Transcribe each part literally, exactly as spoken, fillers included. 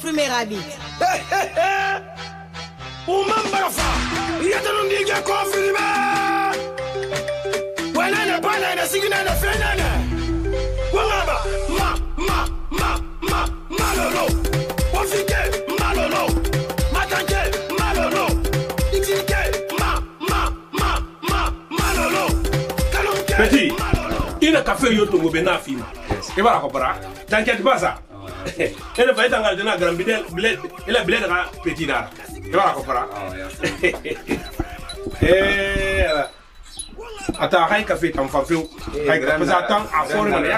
fumer rabi. Umambarafa, yatanundiga confirmé. Wala na bana na sigina na fenana. Wangaba, ma ma ma ma malolo. Wafike malolo. Matanke malolo. Itike ma ma ma ma malolo. Kalonke. Petit, il a café yo tongo bena film. Et voilà compara. T'inquiète pas ça. Elle va être en gardien à grand bidel, elle a blé de petit là. Et voilà compara. Eh attends, hay café tam fa fiu. Hay café attends à forme mané.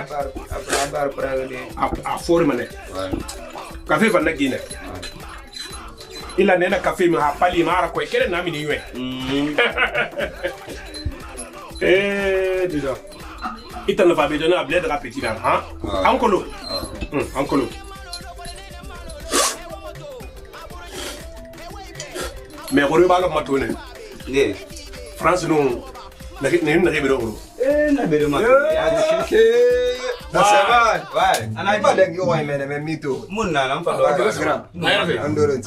À forme mané. Café va na guiné. Il a nena café mais a pali mara ko kele na mi ni yue. Eh déjà. Il t'en va donner à blé de petit là, hein? Encore. Encore. Mais on va le matouner. France nous n'a n'a rien besoin. Eh, n'a besoin de matouner. Ça va. Ouais. On a pas de gueule mais même mito. Mon n'a n'a pas de. N'a rien.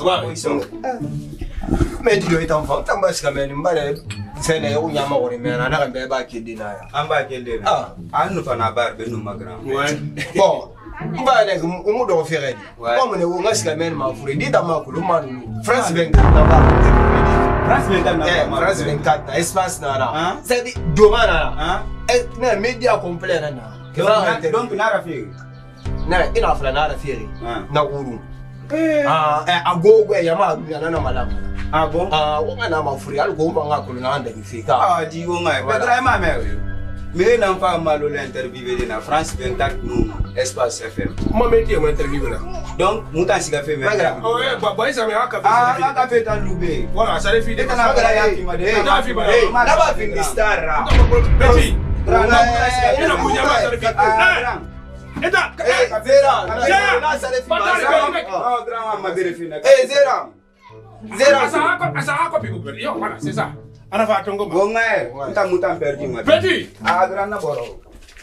Mais tu dois être enfant. T'as pas ce que même mal. C'est les où y'a mort mais on a un bébé qui dit là. Un bébé qui dit là. Ah, nous faisons un bébé nous magrand. Ouais. Bon. On va aller on doit faire. Comme on est au masque même ma fourrée. Dis d'abord que le man France vingt-quatre. France vingt-quatre. France vingt-quatre. Espace nana. C'est dit demain nana. Et les médias complets nana. Donc nara fait. Na ina fala nara fait. Na uru. Ah, a go go ya ma nana malama. Ah bon? Ah, on a ma fourrée. Al go ma ngakulu na anda ifika. Ah, dis on ma. Pedra ma mère. Mais n'en pas mal l'interview de la France vingt-quatre nous Espace F M. Moi métier mon interview là. Donc moutan si café mais. Oh ouais, bah bah ça me a café. Ah, la café dans loubé. Voilà, ça les filles. Et kana bala ya ki ma de. Na fi ba. Na ba fin star. Petit. Il a kunya ma ça les filles. Et da, eh Zera. Na ça les filles. Oh, grand ma vérifie. Eh Zera. Zera. Ça a ça a copie Google. Yo, voilà, c'est ça. Ana fa tongo ma. Bon ngae, nta mutan perdu ma. Petit. Ah, grand na boro.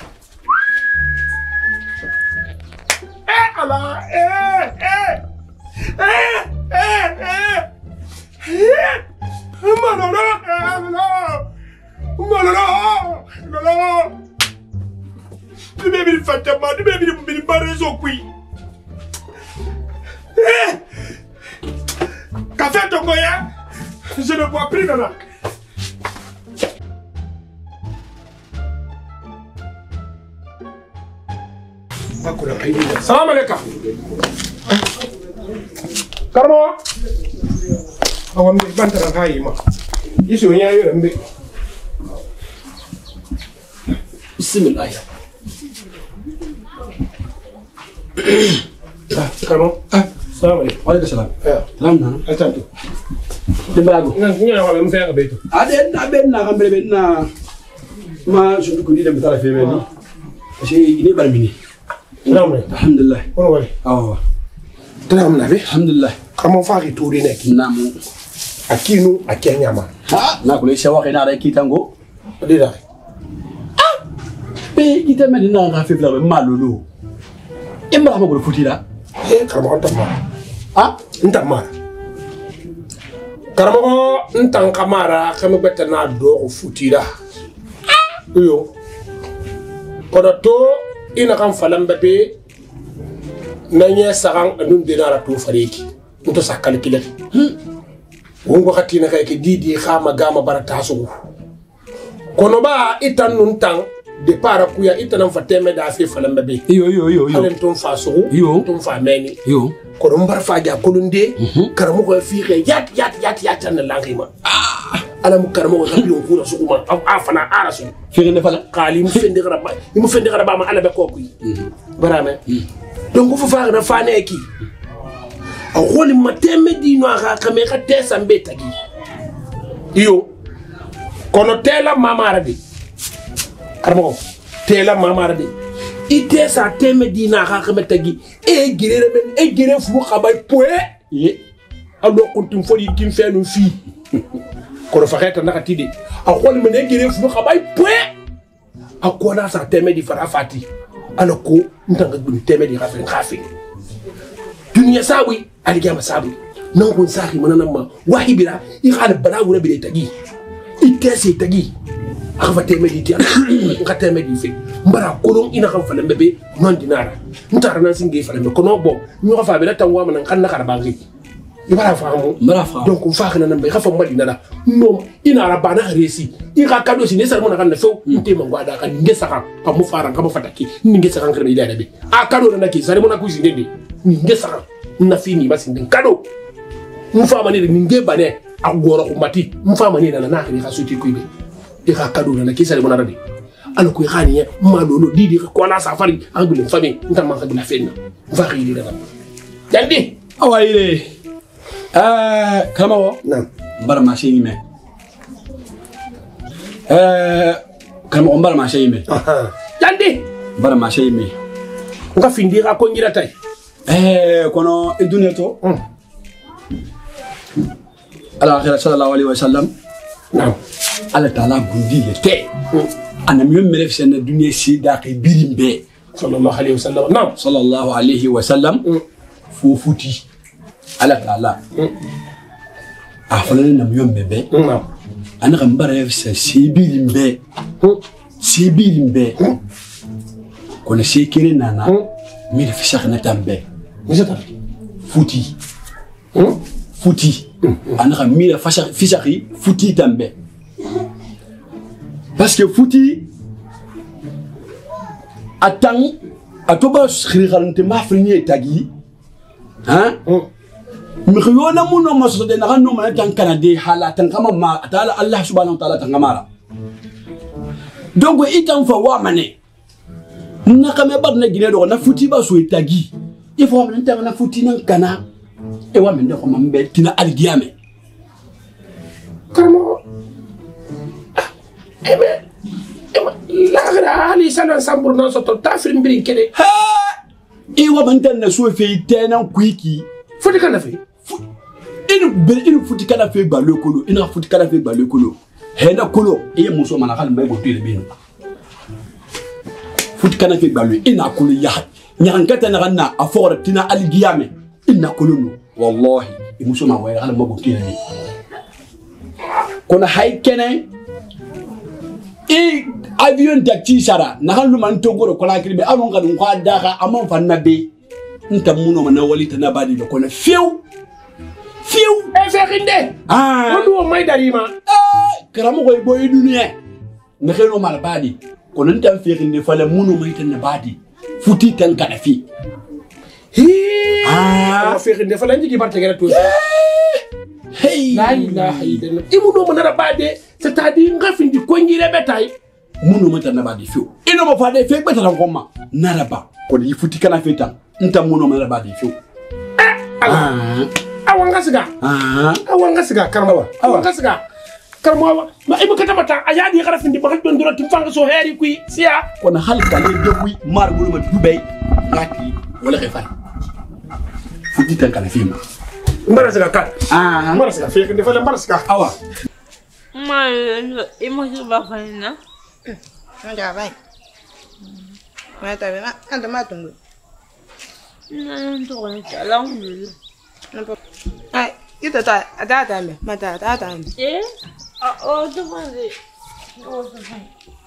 Eh ala, eh eh. Eh eh eh. Malolo, malolo. Malolo. Malolo. Tu m'as mis le fatama, tu m'as mis le barazo qui. Eh. Café tongo ya. Je ne bois plus nana. Salam alaikum. Karma. Awam ni bantara kai ma. Isu nya yo mbe. Bismillah. Ah, Karma. Ah, salam alaikum. Waalaikum salam. Ya. Salam nana. Atantu. Dibago. Ngan nya wala mfe ga beto. Ade na ben na kambe ben na ma sundu ko di dem tala febe ni. Parce que ni balmini. Naam. Alhamdulillah. Ono wale. Oh. Naam na be. Alhamdulillah. Kamo fa ri touri nek. Naam. Akinu akenya ma. Ha, na ko le shawa khina ra kitango. Dida. Ah! Be kita me dina ga fe fla be malolo. E mara ma ko futira. Eh, karamo ntama. Ah, Ntama. Karamo ntan kamara kame beta na do futira. Yo. Kodo to ina kan falamba be nanya sarang anun dinara to fareki. Nto sakal kilet. Wongo khatina kay ke didi khama gama barata sugu. Kono ba itan nun tang de para kuya itanam fateme da fi falamba be. yo yo yo yo. Alen ton fa sugu, Yo. ton fa meni. Yo. Kono mbar faja kolunde karamo ko fi re yat yat yat yat tan langima. Ah, alam karamo ko tabi on kura sugu ma afana arasu. Fi ne fala. Qali mu fendi garaba, mu fendi garaba ma ala be ko kuy. Barame. Donc fu fa na fa ne ki. A xoli ma teme di no ga xame ka tesambe tagi. Yo. Kono tela mamara di. Karamo tela mamara di. Ite sa teme di na ga xame tagi. E girere ben e girere fu xabay poe. Ye. Alo kuntum fo yi kim fenu fi. Kono fa xeta na tidi. A xoli ma ne girere fu xabay poe. A kona sa teme di fara fati. Alors ko ntanga gun teme di xafen xafen. Tu dunia sawi aligama sawi non kun sahi manana ma wahibira i khana bala wura bi tagi itese tagi akha temedi ti akha temedi fi mbara kolon ina kham fala mbebe non dinara mutara nan singe fala ko no bo ñu fa bi la tangwa man kan nakara bangi ibara famu mbara famu donc on fa khana nambe khafa mbadi nala no ina rabana resi i kha kado si ne sar mon kan na few nte ma gwada kan nge saka pa mu fara kan fataki nge saka kan ila dabe a kado na ki sare mon ku zinde nge saka na fini basi ndin kado mfama ni nge bane agoro kumati mfama ni na na ka ka suti kuibe e ka kado na ki sare mon arabi ala ko khani ya malolo didi ko na safari angule fami nta man ka bila fenna va khili da dandi awaire eh kama wo nam mbara ma shey me eh kama mbara ma shey me dandi mbara ma shey me nga findi ka ko ngira tay eh kono e dunya to ala akhira sallallahu alaihi wasallam nam ala taala gundi te ana mi mere fi na dunya si da kay birimbe sallallahu alaihi wasallam nam sallallahu alaihi wasallam fo futi ala taala a fala na mi yombebe nam ana kan bara fi si birimbe si birimbe kono si kire nana mi fi shakna tambe misata futi futi ana kan mi fi shaki futi tambe parce que futi atang atoba khirante ma frinye tagi hein mi khiyona muno maso de na no ma tan kanade halatan kama ma taala allah subhanahu wa ta'ala tangamara donc itan fa wa mane na kame bad na gine do na futi ba so tagi il faut man tan na futi nan kana e wa men de ko mambe tina algiyame karamo ebe la gra ali sana sambur non soto tafrin birin kede ha e wa man tan na so fe tenan kuiki foti kana fe inu bel inu futi kana fe ba le kolo ina futi kana fe ba le kolo hena kolo e muso mana kal mai botu le binu futi kana fe ba le ina kolo ya nyankata na ganna afora tina algiyame ina kolo no wallahi e muso ma wa kal mai botu le binu kona haikene e avion taxi sara na halu man togoro kola kirbe anon kadun kwa daga amon fanna be nta muno mana wali tana badi do kona fiu fiu e fekinde ah wodu mai darima eh karamo koy boy dunia na kheno mal badi kono nta fekinde fala muno mai tana badi futi tan kada fi hi ah fekinde fala njigi barte gere to hey la ilaha illallah imu do mana bade c'est-à-dire ngafindi ko ngire betay muno mai tana badi fiu ino mo fade fe betala ngoma naraba ko di futi kana feta nta muno mai badi fiu ah awanga siga ah awanga siga karma awanga siga karma ma ibu kata mata ayadi gara findi bakal don duro timfanga so heri kui sia kona halka le dewi mar bulu ma dubay ngati wala xefal futi tan kana fima mbara siga ka ah mbara siga fe kende fala mbara siga awa ma imo se ba faina nda vai ma ta bena anda ma tungu na ndo ko ta la ngu ai ita ta ada ta me ma ta ta ta eh o to ba de o to ba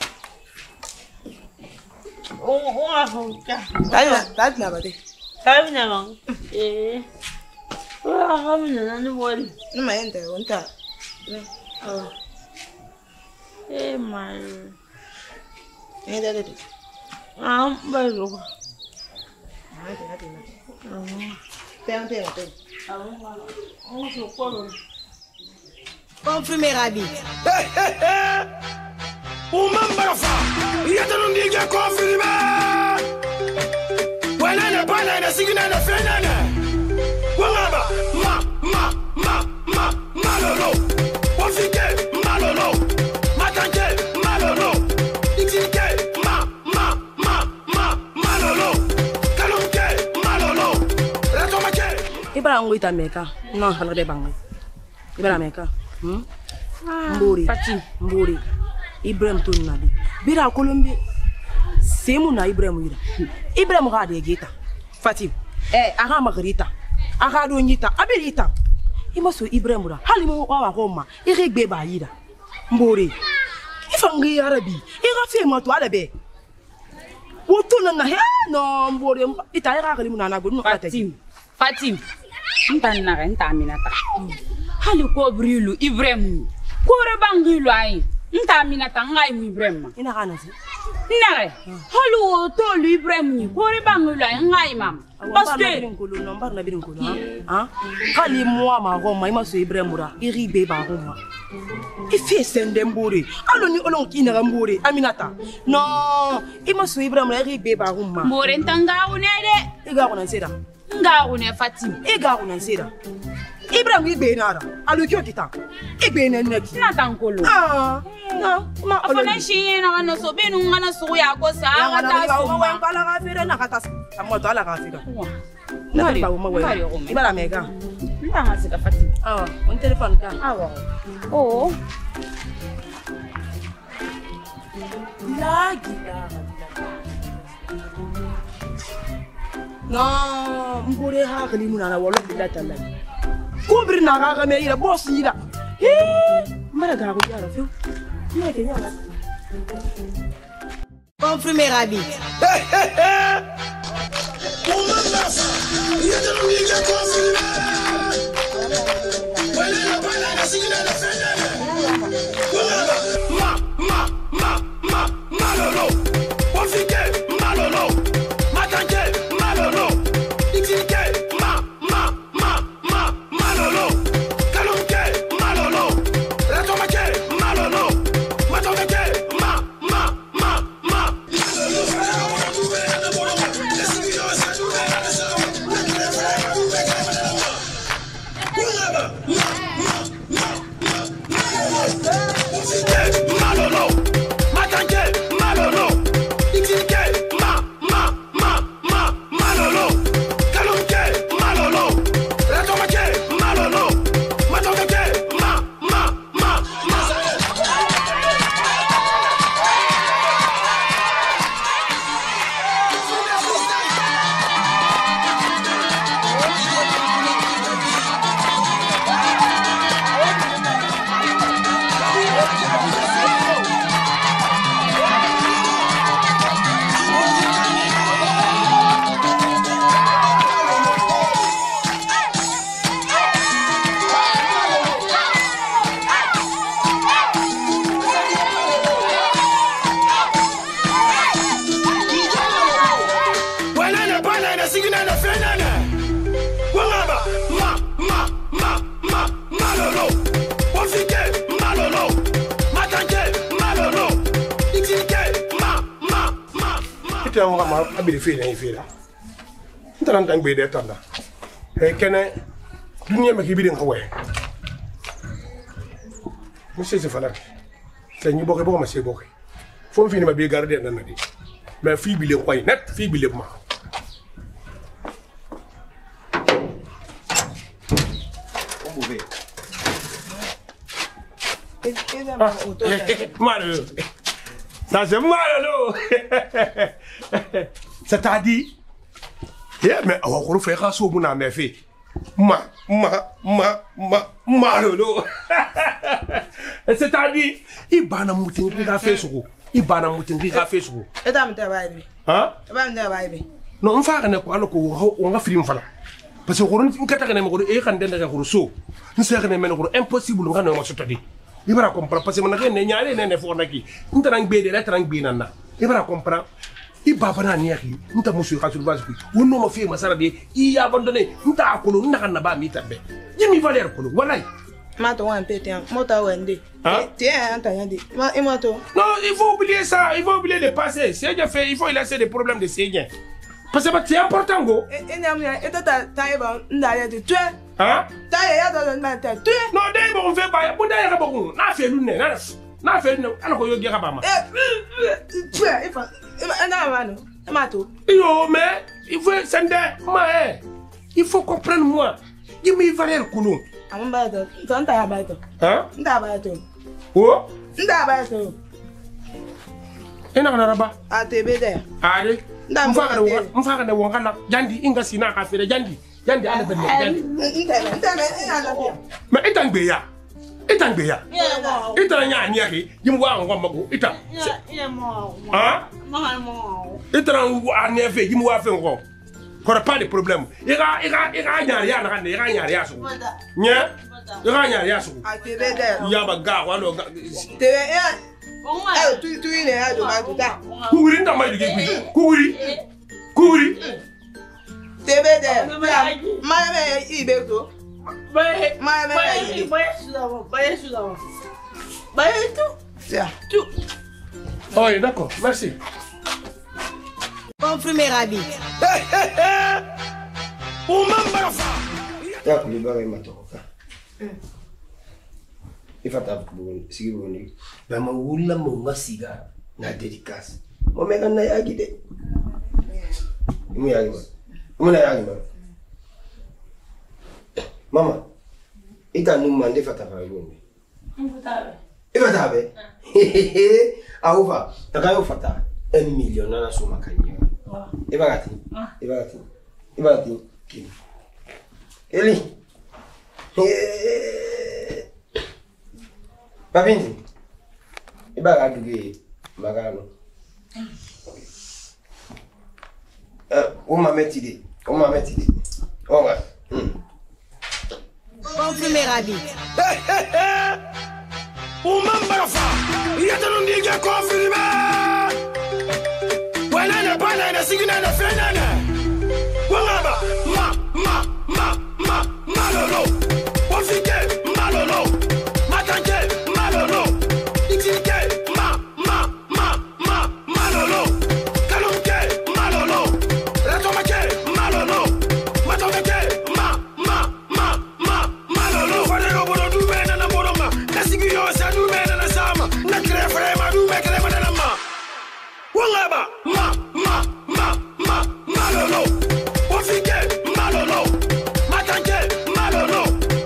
o o a ho ka ta na ta na ba de ta na ba eh o a ha me na ni wori no ma ente wonta oh eh ma eh da de ah ba ro ah te na te na te ante te on se parle confirmer rabi o mamba fa yata no ndiga confirme wala na bana na sigina na fenana wangaba ma ma ma ma malolo wafike malolo matanke malolo itike ma ma ma ma malolo kalonke malolo ratomake ibara ngoita meka no hana de bangai ibara meka hmm mburi pati mburi Ibrahim to nabi bira kolombe semu na Ibrahim yira Ibrahim ga de gita Fatim eh aha magrita akado nyita abirita imaso Ibrahimura hali mo wa Roma irigbe ba yida mbore ifangi arabi irafe mo to alabe woto na he no mbore ita ira kali munana go no Fatim Fatim ntanna ga ntaminata hali ko brilu Ibrahim ko re bangilu ai ntaminata ngai mu Ibrahim ina kana si nare hali woto lu Ibrahim ko re bangilu ai ngai mam parce que no mbar na birin ko ha hali mo ma Roma imaso Ibrahimura iribe ba Roma ifi sende mbore alo ni olon kina mbore aminata no imaso Ibrahimura iribe ba Roma mbore ntanga unede iga ko nansera nga une Fatim iga ko nansera Ibrahim ibe nara alo kyo kita ibe na neki na tankolo ah no ma afana shi na kana so benu ngana so ya ko sa wata wata so wa ngala ka fere na kata amo to ala ka fere na ba mo wa ibala mega ndanga sika Fatim ah on telephone ka awa oh la gila no mbure ha kali munana wala billahi taala kubri na ga ga me ira boss ira eh mara ga ko yara fiu mara ke yara confirmer abi abiri fere ni fere ntaran tang be de tanda he kene dunya me kibiri ko we monsieur se fala te ni boké boko ma se boké fo fi ni ma be garder nan di mais fi bi le koy net fi bi le ma on bouvé malheureux ça c'est malheureux c'est-à-dire yeah mais on va faire ça sur mon âme fait ma ma ma ma malheureux c'est-à-dire il bana moutin qui a fait sur il bana moutin qui a fait sur et dame ta baïbi hein dame ta baïbi non on fa ne ko alko on va film fala parce que on kata ne ko e kan den da ko so ni se ne men ko impossible ngana ma sotadi ibara comprendre parce que man ne ñaale ne ne fo naki ntarang be de la tarang bi nanna ibara comprendre iba bana ni yaki nta musu ka sur base ko wono ma fi masara de i abandonné nta akolo naka na ba mi tabe yimi valeur ko walay ma to wan pété mo ta wende tiens anta yandi ma e ma to non il faut oublier ça il faut oublier le passé c'est déjà fait il faut laisser des problèmes de seigneur parce que c'est important go e nyam ya e tata taïba ndaya de tu hein taïba ya ta na ta tu non dai bon fait ba bu dai ka bon na fait lu ne na na fait lu ala ko yo ge ka ba ma tu e fa e na ma no e ma to yo mais il faut sende ma eh il faut comprendre moi yimi valeur ko no am ba to to nta ba to hein nta ba to oh nta ba to ina kana raba a te be de ale mfaka de mfaka de wongala jandi inga sina ka fere jandi Yandi ala ben yandi. Ma itang beya. Itang beya. Itang nya nya ki yim wa ngom mago itang. Ah? Itang wa ne fe yim wa fe ngo. Kora pas de problème. Ira ira ira nya ya na ne ira nya ya so. Nya? Ira nya ya so. Ya ba ga wa lo ga. Te eh. Eh tu tu ne ya do ma kuta. Kuguri ta mai dige kuguri. Kuguri. Tebe de. Ma me ibe to. Baye, Ma me baye, baye sudawa, baye sudawa. Baye tout. Tiens. Tout. Oui, d'accord, merci. Confirmé Rabi. Ya kuliba ga matoka. Ifata buguni, sigi buguni. Ba ma wula mo ngasiga na dedikas. Mo mega na yagi de. Imu yagi ma. Imu na yagi ma. Mama, ita numa nde fata fa buguni. Infatabe. Ifata be. Aufa, takayo fata un million na suma kanya. Ibagati. Ibagati. Ibagati. Kini. Eli. Eh. Babindi. Ibagati ge magano. Eh, uma metide. Uma metide. Onga. Hmm. Confirmé Rabi. Umambarafa. Yatano ndige confirmé. Wala na bana na sigina na fenana. Wangaba ma ma ma ma malolo. Wafike malolo. Matanke malolo. Itike ma ma ma ma malolo. Kalonke malolo. Ratomake malolo. Matomake ma ma ma ma malolo. Fadero bodo du mena na bodoma. Nasigio sa du mena na sama. Na krefre ma du me krema na ma. Wangaba ma ma ma ma malolo. Wafike malolo. Matanke malolo.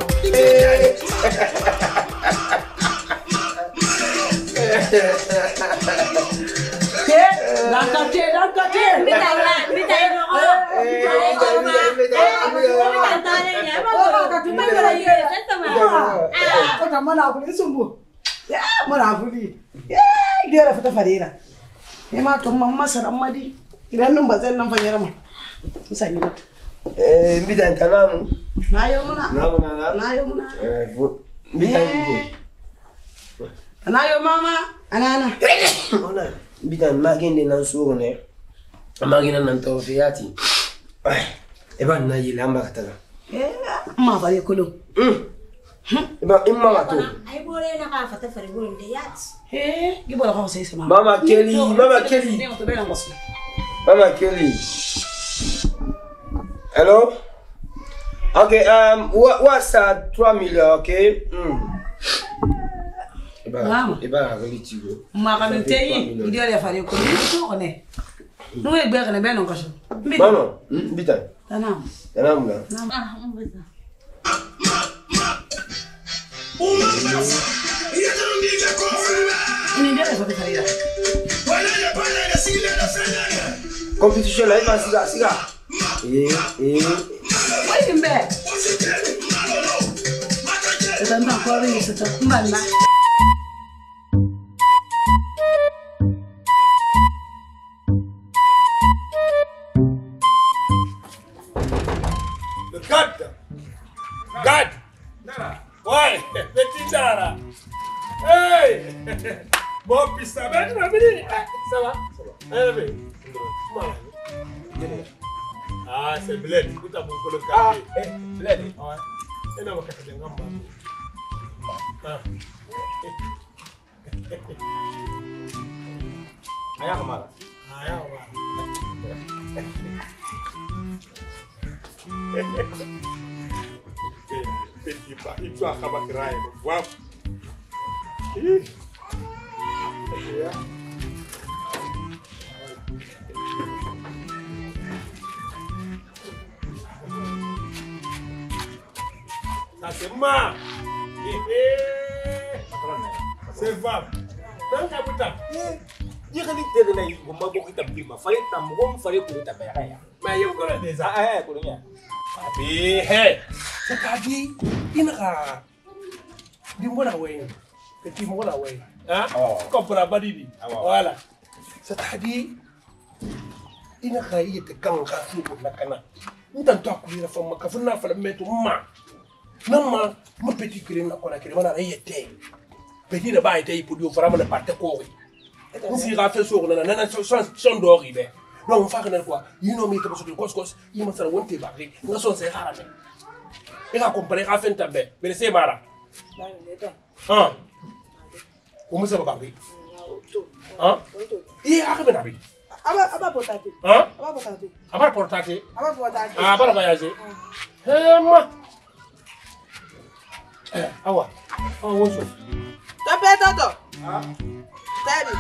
Nakate, nakate. Bitaya, bitaya no. Kota mana kuli sumbu. Ya mana kuli. Ya dia fata farira. Ema to mamma saramadi. Idan nan bazan nan fanyara ma. Musani na. Eh, mbida ntanamu. Nayo muna. Namu na. Nayo muna. Eh, mbida ngo. Nayo mama, anana. Ona, mbida magende na suru ne. Magina nan to fiati. Eba na yilamba katala. Eh, ma bare kolo. Mm. Eba imma gato. Ai bore na ka fata fare gurin da yat. Eh, gibola ko sai sama. Mama Kelly, Mama Kelly. Ne to bela ngosi. Mama Kelly. Hello? Okay, um, what, what's that? trois millions, okay? Mm. Mama. Eba really tigo. Ma ka mteyi, idio le fare ko ni to one. No e gbe kana be no kaso. Mano, mbita. Tanam. Tanam na. Ah, mbita. Ni dia le fare farira. Competition là, il va siga, siga. Eh, eh. Wai kimbe. Tanda ko ri se ta kumana. God. God. Ouais, petit Dara. Hey. Bon, puis ça va, tu vas venir. Ça va? Ça va. Allez, viens. Ah, c'est Bled. Écoute, à mon collègue. Ah, Bled. Ouais. Et non, on va casser un gamba. Ah. Aya kamala. Aya kamala. Petit pas, il doit acabar de raio. Vamos. Ça c'est ma. C'est va. Dans ta bouta. Dia kan dia na ngomba ko kita bima, fare tam ngom fare ko ta ba ya. Mais il y a encore des Ah eh ko nya. Abi, hey. C'est-à-dire, il n'y a dis-moi la way. Dis-moi la way. Hein? Comprends pas, Didi. Voilà. C'est-à-dire, il n'y a pas de quand on pour la cana. Nous t'entendons courir la femme, quand on a fait le mettre au main. Non, ma, mon petit crime, on a créé un été. Petit de bas était pour lui vraiment le parti corps. On s'y a fait sur son d'or. Non, on fait quoi? You know me, tu as cos cos, il m'a fait un thé barré. Nous sommes ces rares. Et à comparer à fin tabé, mais c'est bara. Hein? Comment ça va barrer? Hein? Il a arrivé à lui. Aba portate. Hein? Aba portate. Aba portate. Aba portate. Ah, aba voyager. Eh, moi. Eh, awa. Ah, bonjour. Tapé toto. Ah. Tabi.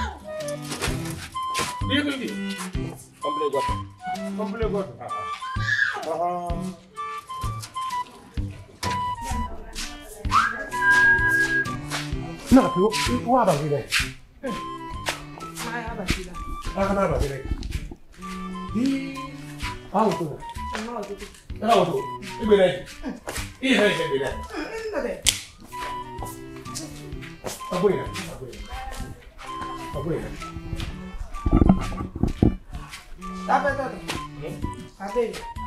Đi đi đi. Complet gott. Complet gott. Ah. Nah, tu, tu apa sih? Mai apa sih? Ah, kenapa sih? Di, apa tu? Kenapa tu? Kenapa tu? Ibu ni, ini saya ibu ni. Ini deh. Apa ini? Apa ini? Apa ini? Tapé toto. Tapé.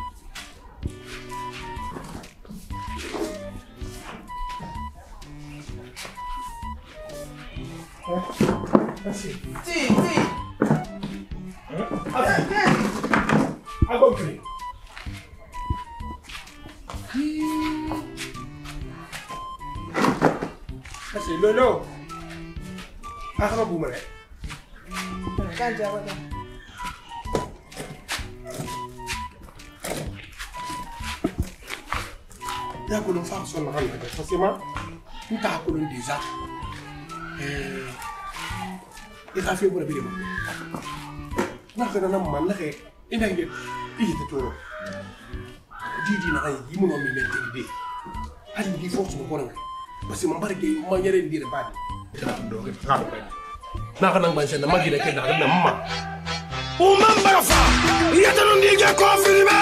Assim. Sim, sim. Assim. Agora que assim, Lolo. Agora vamos lá. Kan jawab. Ya kulun fa son na hanga forcément nta kulun déjà euh il a fait pour le vidéo na kana na man la xe ina ngi ii te toro didi na ay yi mo mi metti de ali di force mo ko parce que mo barke mo ñere ndire baadi do ke fa ko na kana ban sen na magi de ke da na mamma o mamba fa yata no ndige confirmé.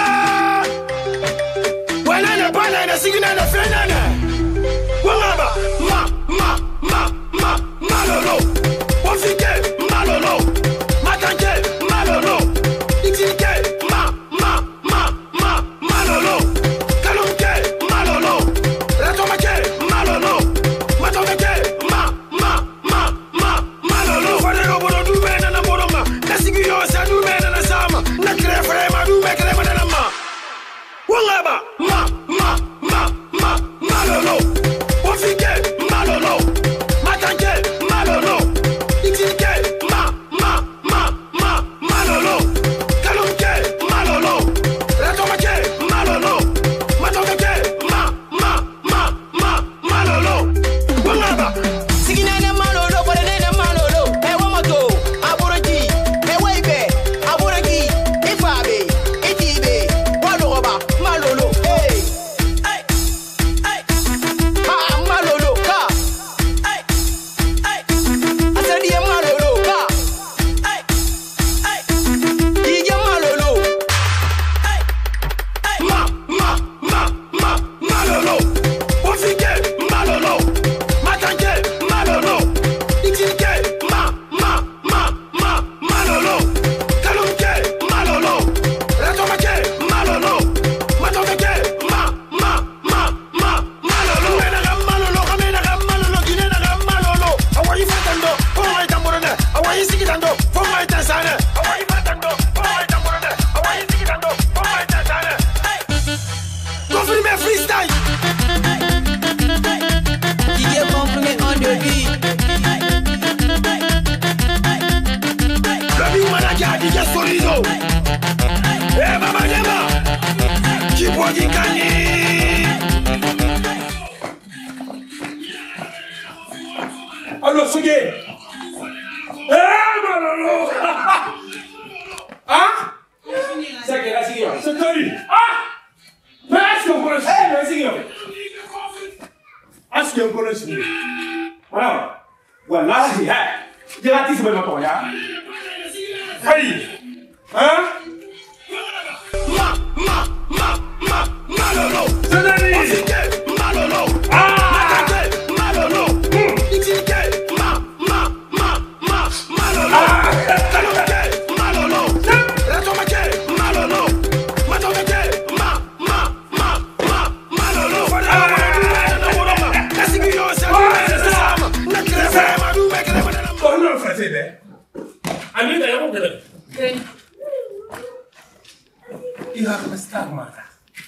Wala na bana na sigina na fenana. Wangaba ma ma ma ma malolo. Wafike malolo. Matanke malolo. Itike ma ma ma ma malolo. Kalonke malolo. Ratomake malolo. Matomake ma ma ma ma malolo. Fane no bodo du bena na bodo ma. Na sigiyo sa du bena na sama. Na krefre ma du be krema na ma. Wangaba ma ma ma ma malolo. Wafike malolo. Matanke malolo. Itike ma ma ma ma malolo. Kalonke malolo. Ratomake malolo. Matomake ma ma ma ma malolo. Wangaba Siginene malolo, bolenene malolo. E womoto, aboroji, e weibe, aboroji, ifabe, itibe, wadoroba, malolo. Hey, hey, hey. Ah, malolo, ka. Hey, hey. Asadi malolo, ka. Hey, hey. Dige malolo. Hey, hey. ma ma ma ma malolo. Wafike malolo. Matanke malolo. Itike ma ma ma ma malolo. Kalonke malolo. Ratomake malolo. Matomake ma ma ma ma malolo. Mena ga malolo, kamena ga malolo, ginena ga malolo. Awayi fatando, fonga itamborone. Awayi sigitando, fonga itasane. Awayi fatando, fonga itamborone. Awayi sigitando, fonga itasane. Confirmé freestyle. Dige confirmé on the beat. Baby manager D J Solido. Eh mama nema. Keep working kani. Allo Suge. Eh malolo. Ah? C'est que la Suge. C'est toi. Ah! Mais est-ce qu'on connaît ça? Eh, la Suge. Est-ce qu'on connaît ça? Voilà. Voilà, c'est ça. J'ai raté ce moment pour ya. Allez. Hein? Ma ma ma ma ma ira ka star mata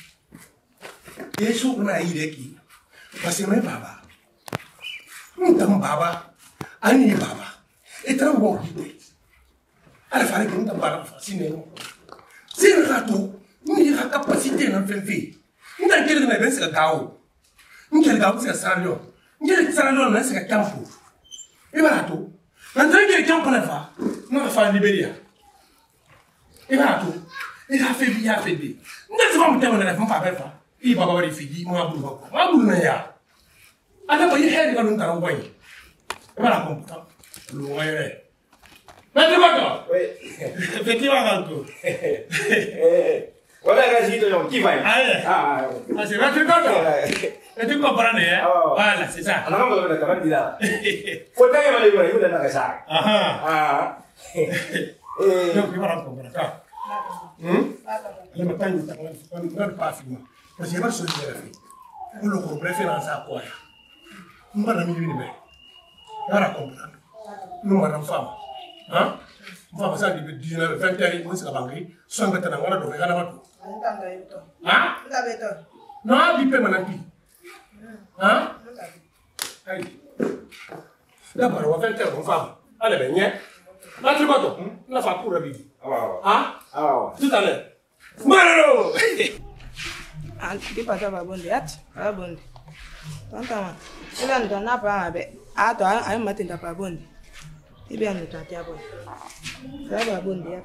yesu kuna ireki paseme baba ntam baba ani baba etra bo ide ala fare que ntam baba fascine sin rato ni ha capacité na fefe nda kele na bense gawo ngel gawo se sario ngel sario na se campo e barato Maintenant que quelqu'un prend la va, nous va faire Libéria. Et voilà tout. Il a fait bien, il a fait bien. Nous devons me terminer la femme par faire. Il va avoir des filles, moi, je vais vous dire. Moi, je vais vous dire. Alors, il y a des gens qui vont vous dire. Et voilà, comprends. Le voyez. Mais tu vois quoi? Oui. Effectivement, encore. Voilà, la situation qui va. Ah, c'est vrai, tu comprends? Et tu comprends, hein? Voilà, c'est ça. Alors, on va le dire là. Faut que tu ailles voir les gens ça. Ah ah. Donc, il va comprendre ça. Hum? Le matin, il ne peut pas filmer. Parce qu'il va se dire la fille. Pour le comprendre, c'est dans sa quoi. Nous allons nous dire, il va comprendre. Nous, madame femme. Hein? Femme, ça, depuis dix-neuf, vingt ans, il faut que tu sois maintenant, on va le faire. Hein? Non, il peut m'en Hein? Allez. D'abord, on va faire tel qu'on femme. Allez, ben, bien. Là, tu vois, on va faire pour la vie. Hein? Tout à l'heure. Malolo! Ah, tu pas ça va bon diat, va bon. Tantama. Il a ndon na pa abe. Ah, toi, ai matin ta pa bon. Et bien nous tati abo. Ça va bon diat.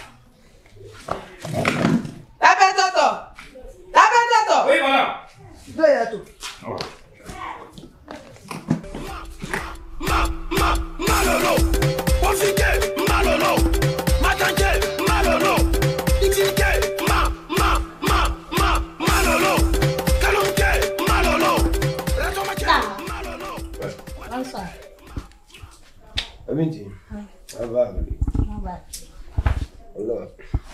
Tape toto. Tape toto. Oui, voilà. Deux ya tout. Ma, ma, malolo. Profite, malolo. Matanke, malolo. Itinke, ma, ma, ma, ma, malolo. Kalonke, malolo. Ratomake, malolo. Bonsoir. Aminti. Ça va, Amélie. Ça va. Alors.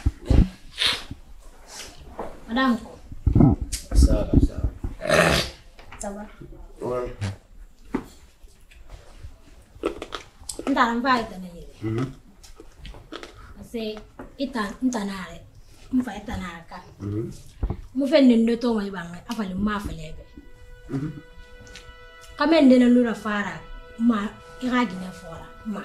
Madame. Ça va, ça va. Ça va. Ouais. Ntar mfa itanere. Mhm. Ase itan ntanare. Mfa itanara ka. Mhm. Mu fenne ndo to mai banga afali ma falebe. Mhm. Kamende na lura fara ma iragi na fora ma.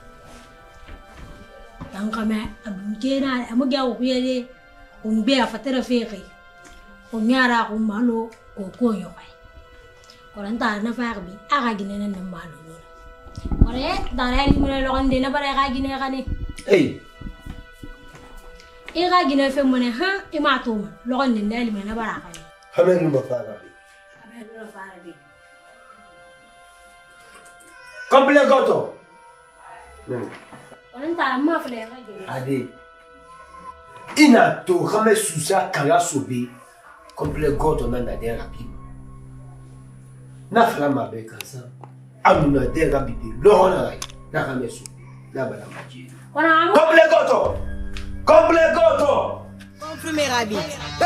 Dan kame abunke na amuga okuyele umbe afatera fere. Onyara ko malo ko konyo kai. Koranta na farbi aragi na na malo. Ore, dara ni mune logon dina bare ga gine gane. Hey. E ga gine fe mune ha e ma to ma logon ni ndali mena bara gane. Hamel no fara bi. Hamel no fara bi. Complet goto. Non. On ta ma fle ga gine. Ade. Ina to khame susa kala sobe. Complet goto na na dera bi. Na fla ma be kansa. Amuna dera bibi lorona na kamesu na bala maji complet goto complet goto confirmer abi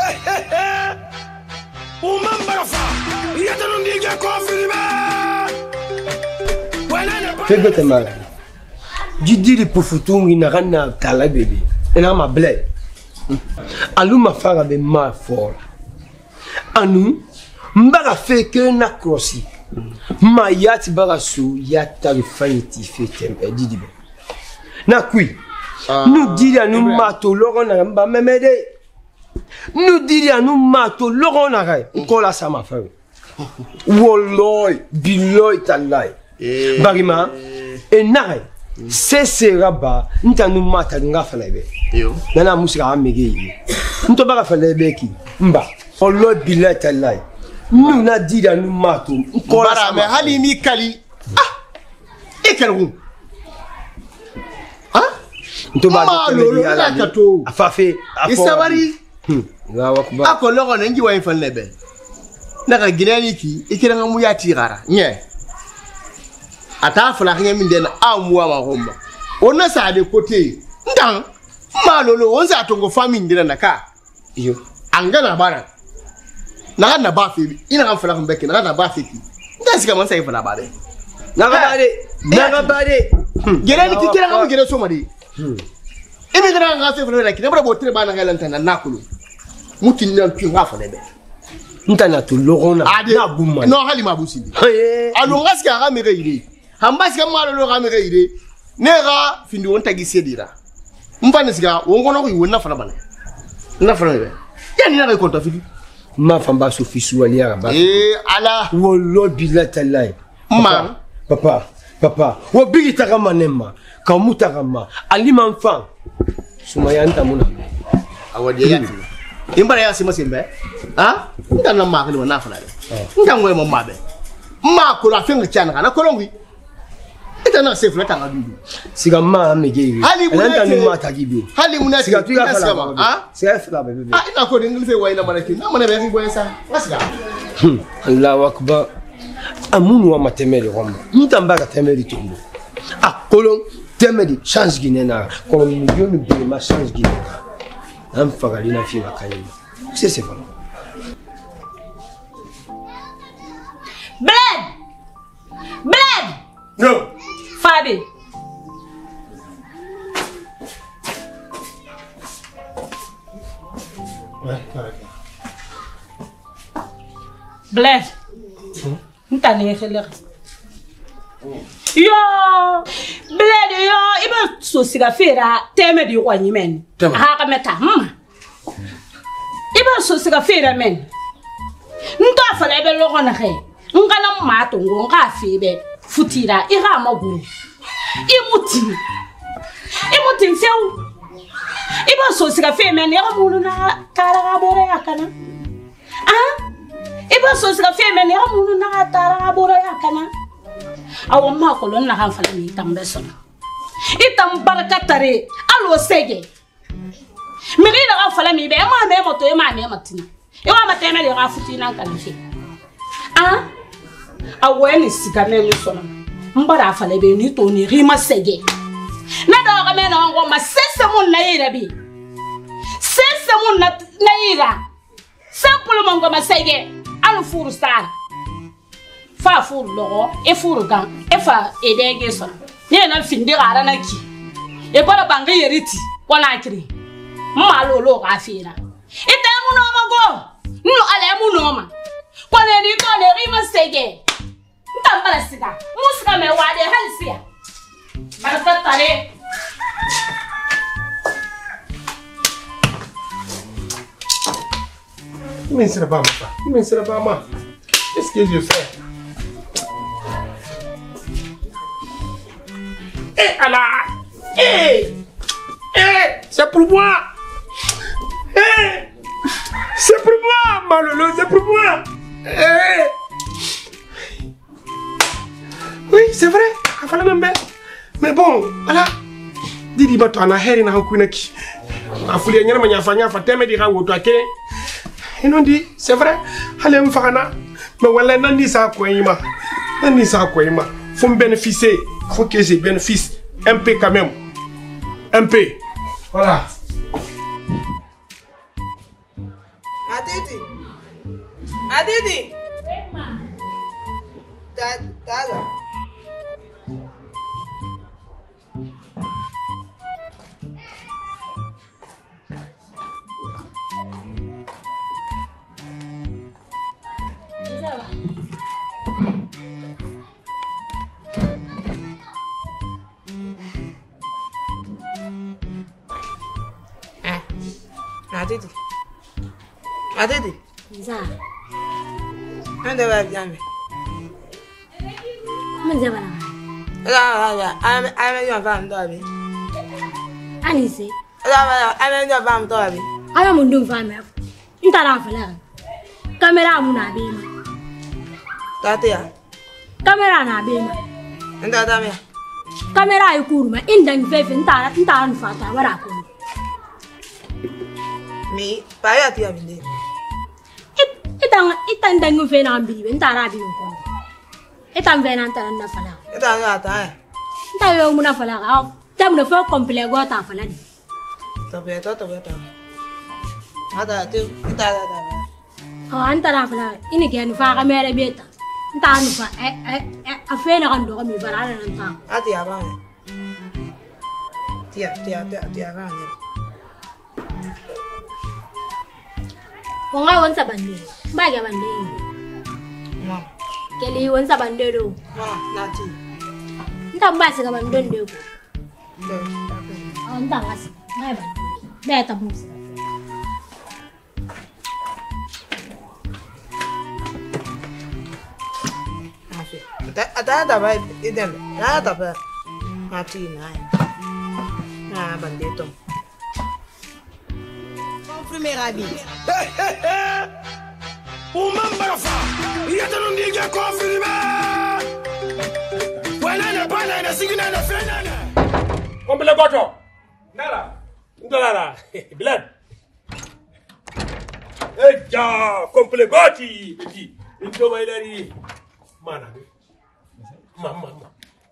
o mamba fa yata no ndige confirmer wala na fego tema jidiri pufutungi na kana tala bebe ena ma bled alu ma fara be ma for anu mbaga feke na crossi ma yati bagasu yata rifaniti fetem edidibe na kui nous dire nous mato logo na mba memede nous dire nous mato logo na gai nkola sama fa wolloy biloy talai barima enare sesera ba ntanu mata ngafa na be yo nana musika amege nto baga fa lebeki mba wolloy biloy talai nous n'a dit à nous matou. Bara mais halimi kali. Ah. Et quel roux. Hein? Nto ba de la kato. Afafe. Isabari. Nga wakba. Ako logo nangi wa infan lebe. Naka ginani ki ikira ngamu ya tirara. Nye. Ata fala ngemi den amwa ma homba. Ona sa de côté. Ndang. Malolo on sa tongo famille ndina naka. Yo. Angana bara. Na na ba fi ina kan fala kan beke na na ba fi ki nda sika man sai fala ba de na ga ba de na ga ba de gere ni kira kan gere so ma de imi dara ga fi fala ki na bra bo tire ba na ga lanta na nakulu mutin na tu nga fane be ntana to lorona na bumma no hali mabusi alo ngaski aga mere ide hambasi kama lo ga mere ide nera findi won tagi sedira mpane siga wongono ko wonna fana bana na fana be yani na ko to fidi ma famba so fisu ali ara ba eh ala wolo bilatalai ma papa papa wo bigi tagama nemma kamuta kama ali manfan suma yanta muna awadi yati imbara ya sima simbe ha ndana ma ko na fana be ndango mo mabe ma ko la fenga chana kana kolongi ita na sefu tanga dudu siga ma megewi alanta ni mata gibi hali muna siga tu ya fala ha siga fala be be ah ina ko ngil fe wayna manaki na mana be ngi boyesa ngasiga Allahu akbar amunu wa matemeli roma mtambaka temeli tumbo ah kolon temeli chance ginena kolon milioni be ma chance ginena am fagalina fi makayima c'est c'est vrai Bled Bled no Fabi. Bled. Ntane khele. Yo! Bled yo, iba so siga fera teme di kwa nyimen. Ha ka meta. Hmm. Iba so siga fera men. Nta fala be lo kona khe. Ngana mato ngo nga febe. Futira ira maguru imuti imuti seu iba so siga femen ya munu na tara bore yakana ah iba so siga femen ya munu na tara bore yakana awu ma ko lon na han fala ni tambe sona itam barakatare alo sege miri na fala mi be ma me moto e ma me matina e wa mateme le ga futina kan fi ah aweni siga memi sona mbara afale be ni to ni rima sege na do ga me na ngo ma sese mun na yira bi sese mun na na yira simple mon ngo ma sege alu furu star fa furu logo e furu gan e fa edege sona ni na finde gara na ki e bara banga yeriti wana kiri ma lo lo ga fira ite mu no ma go no ale mu no ma kwane ni to ne rima sege Tambara siga, musika me wade halisia. Barka tare. Mais c'est pas moi. Mais c'est pas moi. Qu'est-ce que je fais? Eh Allah! Eh! Eh! C'est pour moi! Eh! C'est pour moi, Malolo, c'est pour moi! Eh! Oui, c'est vrai. Mais bon, voilà. Didi bato ana heri na hakunaki. Afuli nyama nyafanya fateme di rango to akene. Ino di, c'est vrai. Allez mfana. Mais wala nandi sa koyima. Nandi sa koyima. Faut me bénéficier. Faut que j'ai bénéfice un peu quand même. Un peu. Voilà. Adidi. Adidi. Dad, dada. Adidi. Adidi. Za. Ande wa biame. Mun zaba na. La la, am am yo vam do bi. Ani se. La la, am yo vam do bi. Ala mun dum fami. Ntara fala. Kamera mun na be ma. Tate ya. Kamera na be ma. Nda da me. Kamera ay kurma inda ngfefe ntara ntara nfata wara ko. Mi, pa ya ti abinde. Itang itang dangu fe na ambi ben tara bi ko. Itang ve na tara na fala. Ita ya ta. Ita yo muna fala ka. Ta muna fo komple go ta fala ni. To be to to be to. Ada tu ita da da. Oh antara fala ini gen fa ka mere beta. Nta anu fa eh eh a fe na kan do mi barana nan ta. Ati ya ba. Tia tia tia tia ga ni. Onga wonsa bande. Mbage bande. Mama. Keli wonsa bande do. Ah, nati. Nta mbasi ka bande ndo ko. Nde. Ah, nta ngasi. Ngai bande. Nda ta musa. Afi. Ata ata da ba idem. Na ta ba. Nati na. Na bande to. Primeira vez. Umambarafa, yatano ndiga confirme. Wanana banana sigina na fenana. Komple goto. Nala. Ndala. Bilad. Eja, komple goti. Beti. Into bailari. Mana. Mama mama.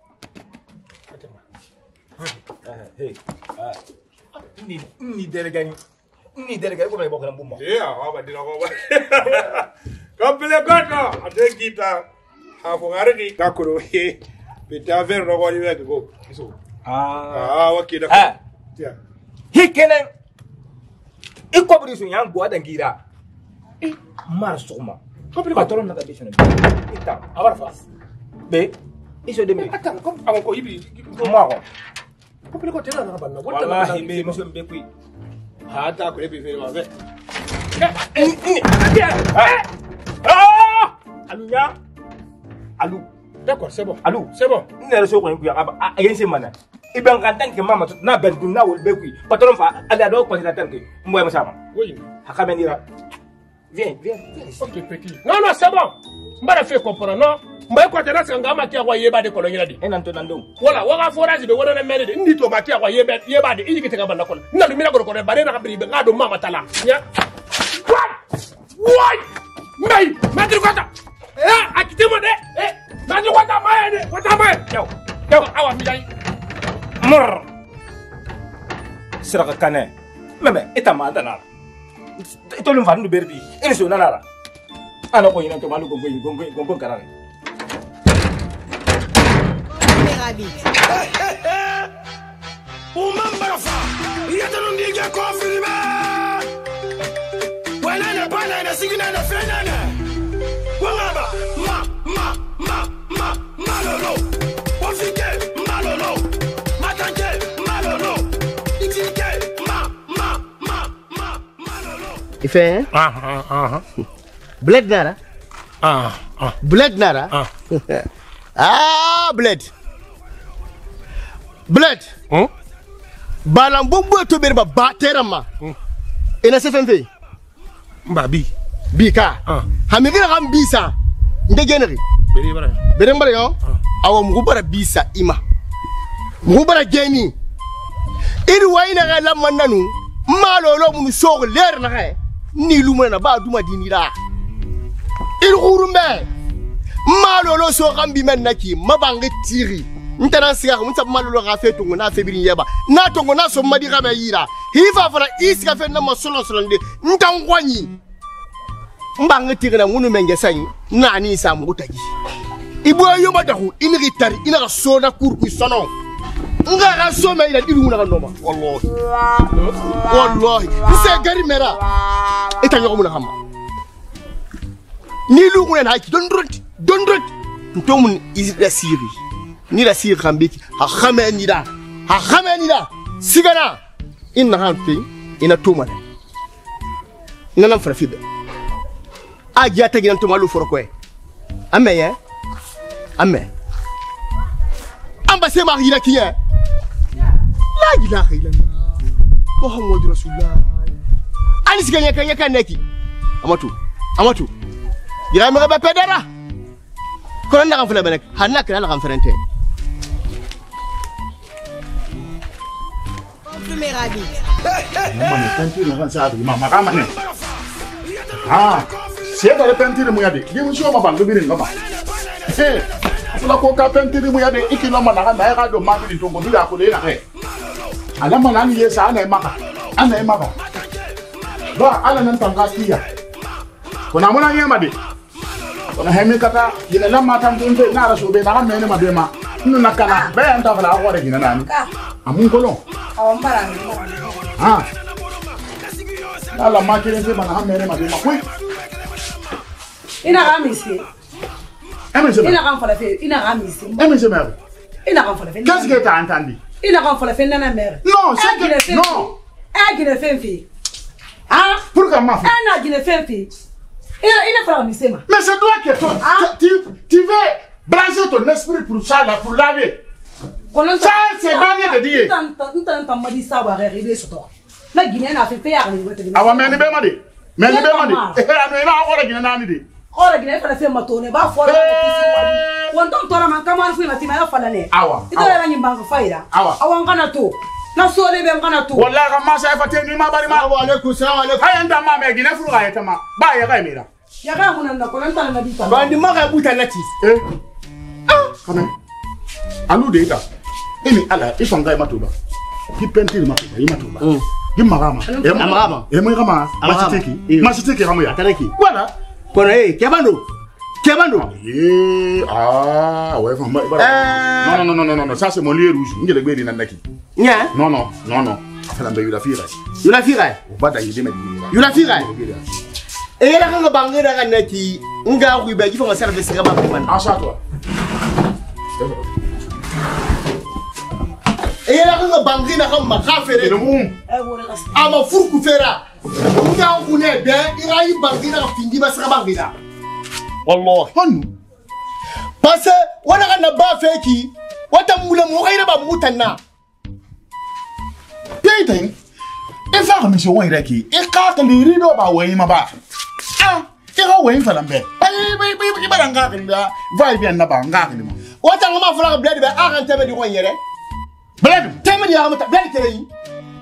Hey. Ah. Ni ni delegani. Ni delegani ko may bokk na bumba. Yeah, wa dina ko ba. Komple goto. Ade kita. Ha fo ngare ki takuro. Beta ver no ko ni wek go. Iso. Ah. Ah, wakida. Ah. Yeah. Hikenen. Iko bri su yang gwa dangira. Eh, mar soma. Komple patron na kabisho na. Ita, abar fas. Be. Iso de me. Ata ko awon ko ibi. Mo ko. Komple ko tena na banna. Wallahi be mo be kui. Hata ko ebi fe ma ve. Eh, eh, eh. Ah! Alunya. Alu. D'accord, c'est bon. Alu, c'est bon. Ni reso ko nkuya aba. Ayen se mana. Iben kan tanke mama na ben dun na wol be kui. Patron fa ala do ko na tanke. Mboy ma sama. Oui. Hakame nira. Viens, viens, viens. Ok, petit. Non, non, c'est bon. Mbara fait comprendre, non? Mbaye ko tena sanga ma kia kwa yeba de kolonyela di. Enanto nando. Wala, waka forage be wona na mele de. Ndi to ma kia kwa yeba yeba de. Iji kiteka banda kola. Na lumina ko ko bare na kabri be ngado mama tala. Nya. What? What? Mai, madri kota. Eh, akitemo de. Eh, madri kota mai de. Kota mai. Yo. Yo, awa mi dai. Mor. Sira kane. Meme, eta ma dana. Ito lum fandu berbi. Ini so nara. Ana ko ina to malu gongo gongo gongo karane. Umambarafa, yatano ndiga confirme. Wanana banana sigina na fenana. Wangaba, ma ma ma ma malolo. Wafike malolo. Matanke malolo. Itike ma ma ma ma malolo. Ife? Ah ah ah. Bled nara? Ah ah. Bled nara? Ah. Ah, bled. Bled. Hmm? Balan bombo to berba baterama. Hmm. Ina se femfe. Mbabi. Bika. Ah. Hamigira gam bisa. Nde generi. Beri bara. Bere mbara yo. Awa mugubara bisa ima. Mugubara geni. Iri waina ga lamannanu. Malolo mu sogo ler na ga. Ni lumana ba duma dinira. Iri gurumbe. Malolo so gambi men naki mabange tiri. Ntana siga ko mutsa malolo ga fe tungu na fe birin yeba na tungu na so madi ga yira hifa fara isiga fe na masolo solo ndi ntangwanyi mbange tiri na ngunu menge sanyi na ni sa mutaji ibo yo madahu iniri tari ina ga so na kur ku sono nga ga so me ina diru na noma wallahi wallahi se gari mera itanyo ko na hamba ni lu nguen haki don rot don rot ntomun izira siri ni la siri khambiki ha khameni da ha khameni da sigana inna hanfi ina tumana ina lam fara fibe agia tagi nan tumalu foro ko amme ye amme amba se ma hira kiya la ilaha illallah muhammadu rasulullah ani siganya kanya kaneki amatu amatu dira me ba pedara ko na kan fula benek hanna kana kan ferente Primeira vez. Mama, peinture na kan sa mama kama ne. Ah, se ba peinture mu yade. Gi mu so ma bandu birin ngaba. Eh, fula ko ka peinture mu yade ikino ma na kan na ga do ma bi to go bi da ko le na he. Ala ma nan ye sa na maka. Ana e maka. Ba ala nan tanga kiya. Ko na mo na ye ma de. Ko na hemi kata gina lam ma tam tunde na raso be na ga mene ma be ma. Nnu na kana be anta fala ko re gina nani. Amun ko no. Ah. ala ma kelen fe bana ha mere ma de ma koi ina ga misi eme se ina ga fala fe ina ga misi eme se mere ina ga fala fe qu'est-ce que t'as entendu ina ga fala fe nana mere non c'est que non a gine fe fe ah pourquoi ma fille ana gine fe fe ina ina fala misi ma mais c'est toi que toi tu tu veux brancher ton esprit pour ça là pour laver ça c'est bien de dire tant tant tant ma di sawa rere soto na gine na fe fe ya ni wote awa me ni be ma de me ni be ma de eh anu ina ko gine na ni de ora gine fala fe matone ba fo la kisi wali wonton tora man kamar fu matima ya fala ne awa ito la nyi bangu faira awa awa ngana to na sole be ngana to wallahi ka ma sa fa te ni ma bari ma wa alaikum salam alaikum ay anda ma me gine furu ga yeta ma ba ya ga mira ya ga kunan da kunan tan na dita bandi ma ga buta lati eh ah kana anu de ita ini ala ifanga ma to ba ki pentir ma yi ma to ba gi magama e magama e mo gama ma siteki ma siteki ga mo ya tareki wala kono eh kebando kebando eh ah ouais non non non non non non ça c'est mon lieu rouge ngele gbe ni nanaki nya non non non non fala mbe yula fira yula fira bada yide me yula fira e yela kanga bangira ga nati nga ku be gifo service ga ba man en chat toi e yela kanga bangira ga ma khafere ama furku fera nga ku ne be ira yi bangira findi ba saka bangira wallahi hanu parce wana kana ba feki wata mule mo gaira ba mutanna Peter e fa mi so won ireki e ka ka li rido ba we ma ba ah e ga we fa lambe ai bai bai ba nga kan da vai bien na ba nga kan ma wata ngama fura bled be a kan tebe di won yere bled tebe di ha mata bled tere yi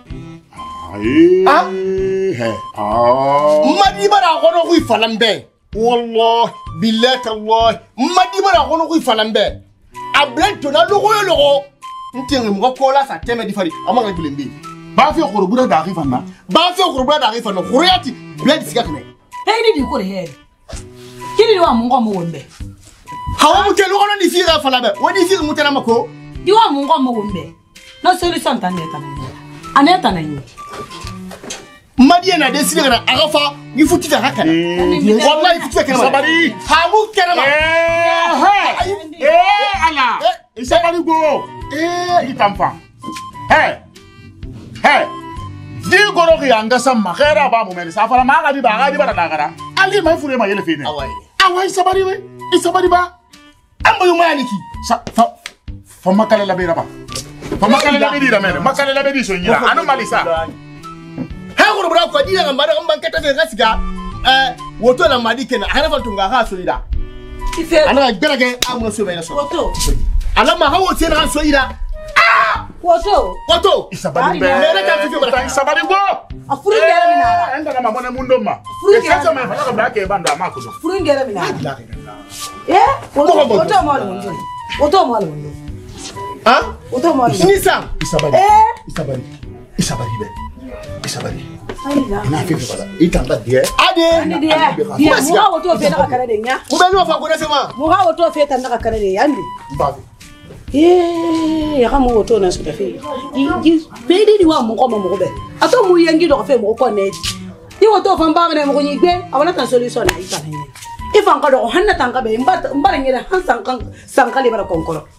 ah he ah madi bara ko no ku fa lambe والله بالله الله ما دي مرا كونو كوي فلامبي ابلنتو نا لوغو لوغو نتي مغا كولا سا تيمي دي فري اما غا بلمبي با في خرو بودا داخي فنا با في خرو بودا داخي فنا خرياتي بلاد سيغا كني هيني دي كوري هيد كيني وا مونغو مو ومبي هاو متي لوغو ني فيغا فلامبي ودي فيغ متنا مكو دي وا مونغو مو ومبي نا سوليسيون تان نيتا انا تان ني Madiana décidé que Arafa il faut tirer hakana wallahi il faut tirer sabari hamu kerama eh eh ala sabari go eh itamfa eh eh di goro ki anga samma khaira ba mu men safara ma ga di ba ga di ba da gara ali mai fure ma yele fene awai awai sabari we sabari ba amma yo maliki fa fa makala la bera ba fa makala la bedi da men makala la bedi so nyira anu malisa Haguru bra ko dina ngamba ngamba kata fe gasiga eh woto la madi kena harafa tunga ha so ida ife ana gberaga amuno so bayna so woto ala ma ha woto na so ida ah woto woto isabari be mera ka fi bra isabari go afuru ngere minara enda kama mwana mundo ma ekasa ma fala bra ke banda ma ko afuru ngere minara eh woto woto mo lo woto mo lo ah woto mo lo ni sam isabari eh isabari isabari be isabari Aïda. ina fi fala itanga die ade Ade dia. Dia muga woto fe na kakare de nya. kubeni wa fa ko na sema Muga woto fe tan na kakare de yandi. mbavi Eh, ya kama woto na suka fe. Ji be di wa mu ko mo mo be. Ato mu yengi do fe mo ko ne. Di woto fa mba ne mo ko nyigbe, awala tan solution na ita na nya. Ifa nka do hanna tan ka be mba mba ngere han san kan san kali bara konkoro.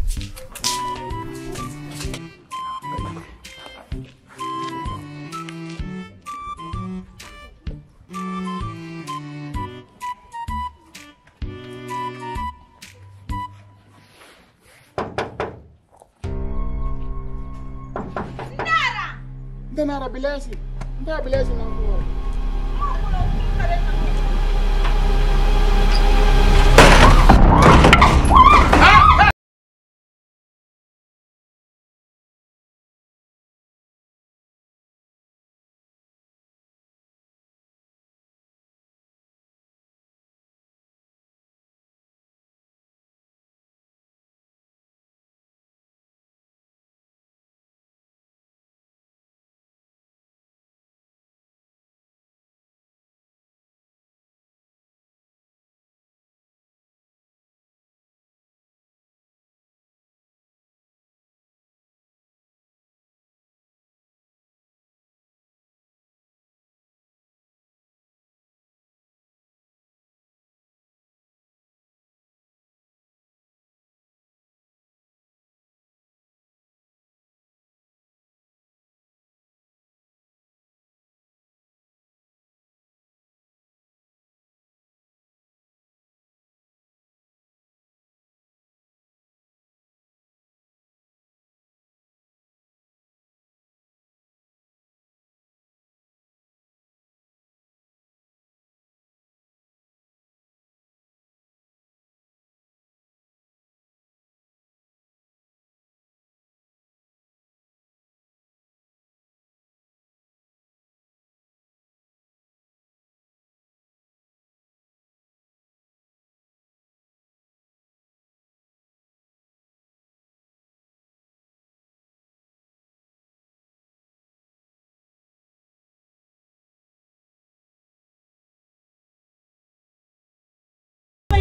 Nara bilesi nda bilesi na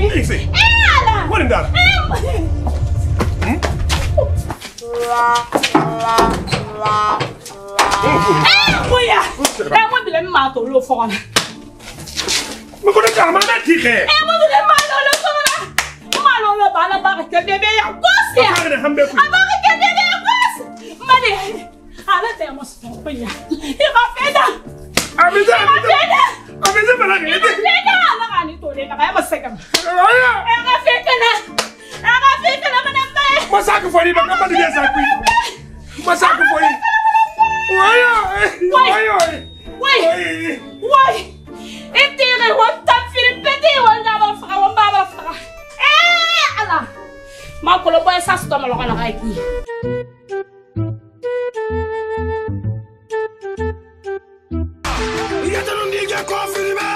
Ni fe. Ala. Wani ndara. Eh, moya. Eh, mo bile ma to lo fo na. Mo ko ta ma na ti ke. Eh, mo bile ma lo lo fo na. Ma lo lo ba la ba ke bebe ya kosi. Ba ne hambe ku. Aba ke bebe ya kosi. Ma de. Ala te mo so ko ya. E ma feda. Amida. Amida. Amida bala ke. Feda ala ka ni to le ka ba se ka. Aya. E ma feda na. E ma feda na ma na ba. Masaka fo ni ba ka ba de sa ku. Masaka fo ni. Waya. Waya. Wai. Wai. Itire wata filipeti wanda ba fa wa ba ba fa. Eh ala. Ma ko lo boy sa sto ma lo kana kai ki. Yata no ndiga ko filime.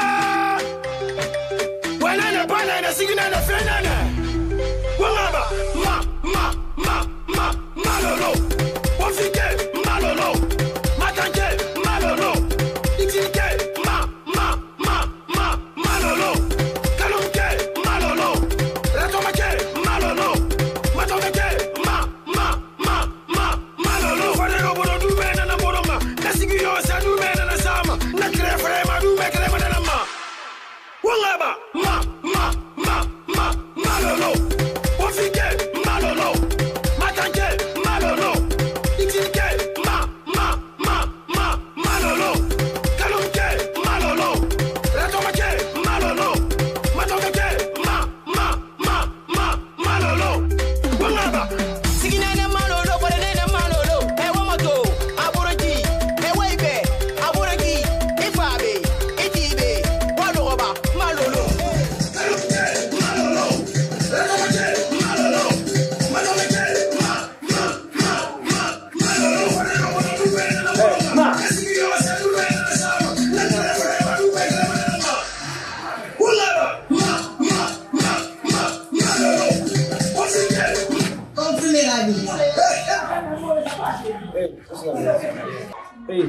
Wala na bana na sigina na fenana. Wangaba ma ma ma ma malolo. Wafike malolo. Matanke malolo. Itike ma ma ma ma malolo. Kalonke malolo. Ratomake malolo. Matomake ma ma ma ma malolo. Fadero bodo du mena na bodoma. Nasigiyo sa du mena na sama. Na krefre ma du me krema na ma. Wangaba ma ma ma ma malolo. Wafike malolo. Matanke malolo. Itike ma ma ma ma malolo. Kalonke malolo. Ratomake malolo. Matomake ma ma ma ma malolo. Wangaba Siginana malolo, korenena malolo. Ewa moto, aburoji, ewa ibe, aburoji, ifabe, itibe, wadoba, malolo. Kalonke malolo. Ratomake malolo. Matomake ma ma ma ma malolo. Fadero bodo du mena na bodoma. Nasigiyo sa du mena na sama. Na krefre ma du me krema na ma. Wangaba ma ma ma ma malolo. Wafike Hey.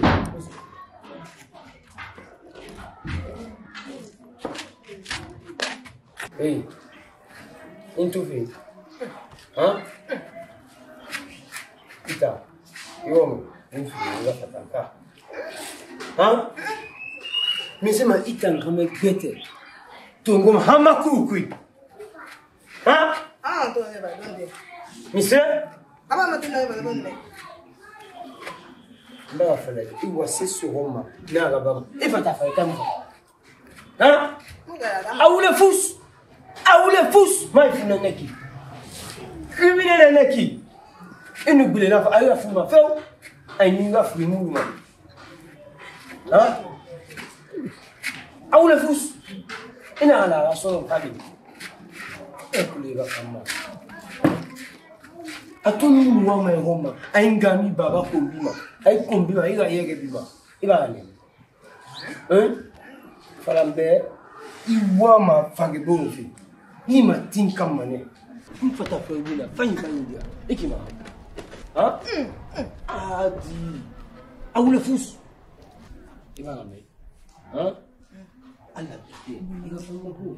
Hey. Into it. Huh? Ita. Yo, into it. Huh? Mesema ita ngame gete. Tungo hama kukui. Huh? Ah, to ne ba donde. Monsieur? Aba matina ba donde. Mba fala i wase suroma na gaba ifa ta fa kam ha awule fus awule fus mai fina neki ibine na neki inu gbele na fa ayo fuma few ay ni nga fri mu ma ha awule fus ina ala la so kali e kule ga kama atunu mu wa mai homa ay ngami baba ko bima ay kombima iga yege bima iba ne eh falambe iwa ma fage bonfi ni ma tinka mane mfata fa wila fanyi fanyi dia ikima ha adi awule fus iba ne ha ala te iga fanyi ko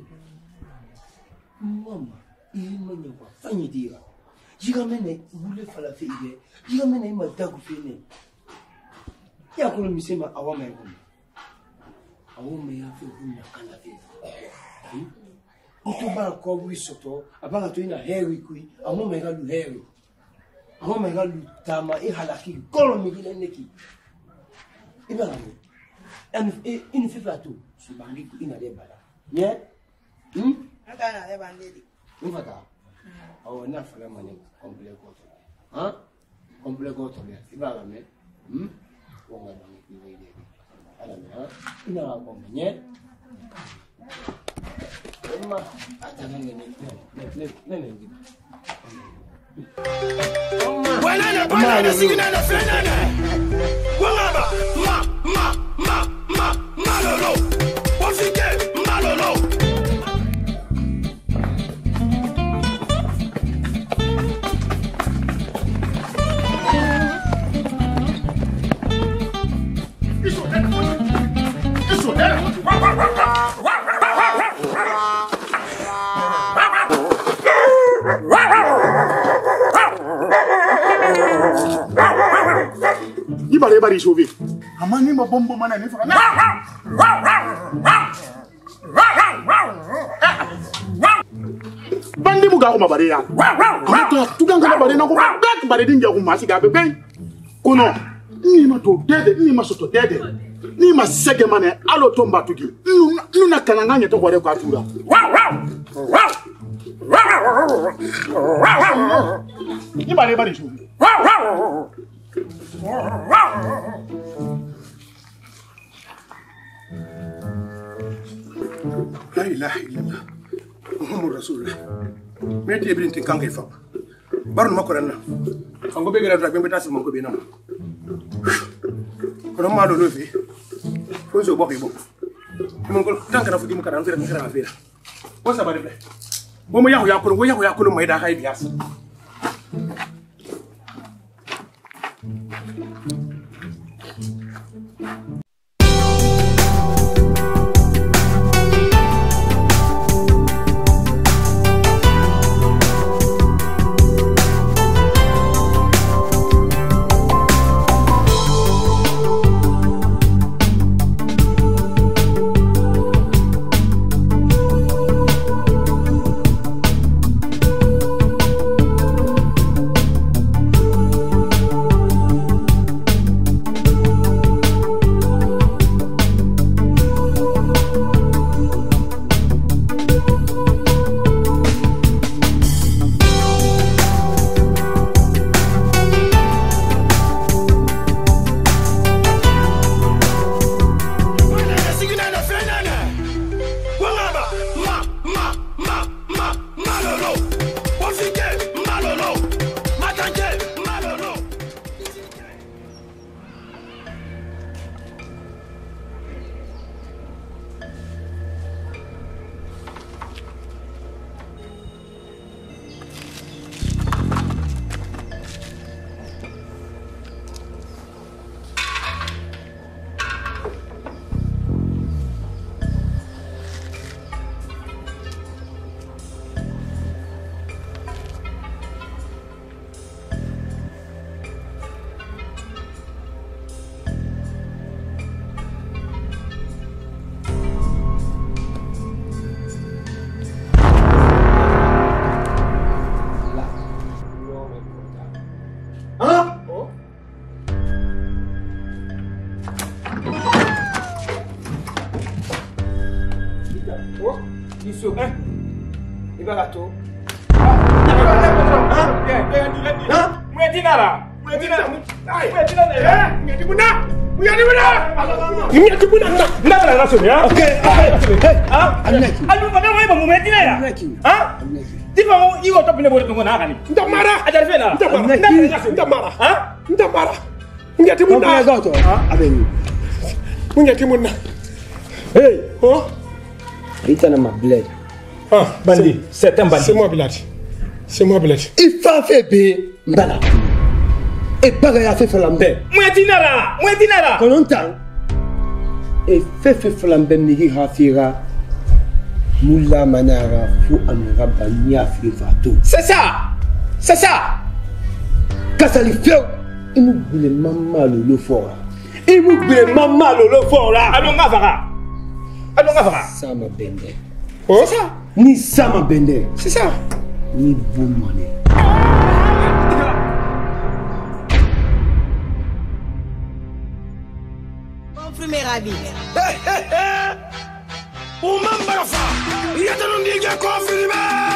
mama ilima nyawa fanyi dia jiga mene wule fala fe ide jiga mene ma dagu fe ne ya kuna misema awama yangu awama ya fe hunya kana fe utu ba ko wi soto abanga to ina heri kui awama ya lu heri awama ya lu tama e halaki kolo migile neki ibana ni en in fe fatu subangi ina de bala nye hm Aka na le bandeli. Mfata awo na fala mane complet ko to ha complet ko to ibana me hm wonga na ni ile ala na ina ko menye ma atana ne ne ne ne ne wala na bana na sigina na fenana wangaba ma ma ma ma malolo wafike malolo Isso é. bari sauver. Amani ma bombo mana ni fa. Bandi mu ga ko mabare ya. Amato tugan ko mabare na ko bat bare dinga ko masi ga bebe. Kono ni ma to dede ni ma soto dede. Ni ma sege mane alo to mbatugi. Nu na kananga nyeto ko re ko atura. Ni bare bari sauver. La ilaha illallah Muhammad Rasulullah meti e brintin kanke fa barno makko ranna fango be gara be beta sama ko be nam ko ma do lofi ko so bokki bok mon ko tanka na fugi mu kana fere fere fere ko sa bare be bo mo yahu yakulu wo yahu yakulu mai da kai bias Hey, oh, Rita na ma bled. Ah, Bandi, c'est un bandit. C'est moi, Blad. C'est moi, Blad. Il fa fait bé, mbala. Et baga ya fait flambe. Mouetina là, mouetina là. Konontan. Et fait fait flambe nigi hafira. Moula manara fu amira banya frivato. C'est ça. C'est ça. Kasali feu. Il nous voulait maman le fort. Il nous voulait maman le fort là. Allons ngavara. Allons ngavara. Ça m'a bendé. Oh, c'est ça. Ni ça m'a bendé. C'est ça. Ni vous monnaie. Confirmé ravi. Hey, hey, hey. Umamba fa. Yata no ndiga confirmé.